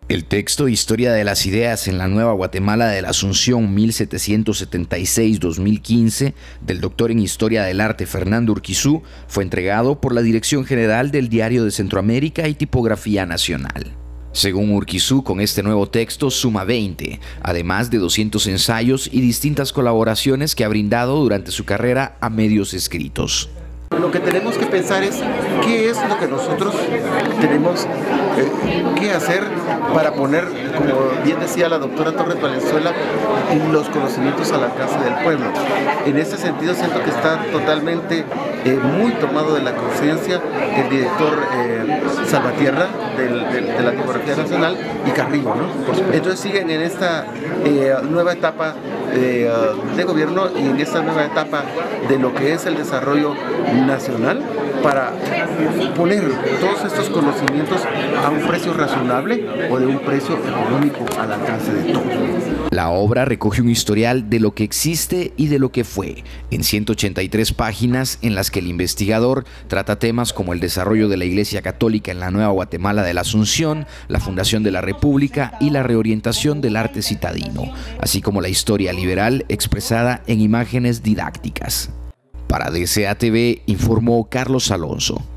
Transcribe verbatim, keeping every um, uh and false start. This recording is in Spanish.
El texto Historia de las Ideas en la Nueva Guatemala de la Asunción mil setecientos setenta y seis a dos mil quince del doctor en Historia del Arte Fernando Urquizú fue entregado por la Dirección General del Diario de Centroamérica y Tipografía Nacional. Según Urquizú, con este nuevo texto suma veinte, además de doscientos ensayos y distintas colaboraciones que ha brindado durante su carrera a medios escritos. Lo que tenemos que pensar es qué es lo que nosotros tenemos eh, que hacer para poner, como bien decía la doctora Torres Valenzuela, los conocimientos al alcance del pueblo. En ese sentido siento que está totalmente eh, muy tomado de la conciencia el director eh, Salvatierra del, del, de la Tipografía Nacional y Carrillo, ¿no? Entonces siguen en esta eh, nueva etapa de, uh, de gobierno y en esta nueva etapa de lo que es el desarrollo nacional para poner todos estos conocimientos a un precio razonable o de un precio económico al alcance de todos. La obra recoge un historial de lo que existe y de lo que fue, en ciento ochenta y tres páginas en las que el investigador trata temas como el desarrollo de la Iglesia Católica en la Nueva Guatemala de la Asunción, la fundación de la República y la reorientación del arte citadino, así como la historia liberal expresada en imágenes didácticas. Para D C A T V informó Carlos Alonso.